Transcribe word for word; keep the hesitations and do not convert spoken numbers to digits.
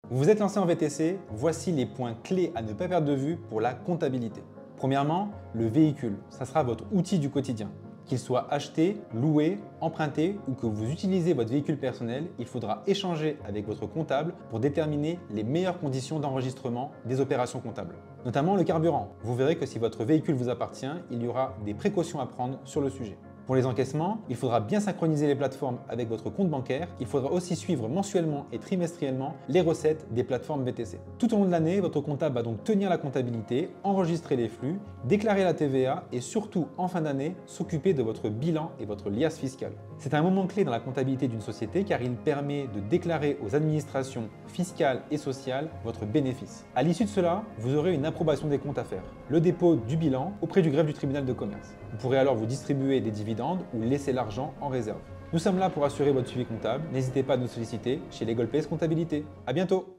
Vous vous êtes lancé en V T C, voici les points clés à ne pas perdre de vue pour la comptabilité. Premièrement, le véhicule, ça sera votre outil du quotidien. Qu'il soit acheté, loué, emprunté ou que vous utilisez votre véhicule personnel, il faudra échanger avec votre comptable pour déterminer les meilleures conditions d'enregistrement des opérations comptables. Notamment le carburant. Vous verrez que si votre véhicule vous appartient, il y aura des précautions à prendre sur le sujet. Pour les encaissements, il faudra bien synchroniser les plateformes avec votre compte bancaire. Il faudra aussi suivre mensuellement et trimestriellement les recettes des plateformes V T C. Tout au long de l'année, votre comptable va donc tenir la comptabilité, enregistrer les flux, déclarer la T V A et surtout, en fin d'année, s'occuper de votre bilan et votre liasse fiscale. C'est un moment clé dans la comptabilité d'une société car il permet de déclarer aux administrations fiscales et sociales votre bénéfice. À l'issue de cela, vous aurez une approbation des comptes à faire, le dépôt du bilan auprès du greffe du tribunal de commerce. Vous pourrez alors vous distribuer des dividendes ou laisser l'argent en réserve. Nous sommes là pour assurer votre suivi comptable. N'hésitez pas à nous solliciter chez Legal Place Comptabilité. À bientôt!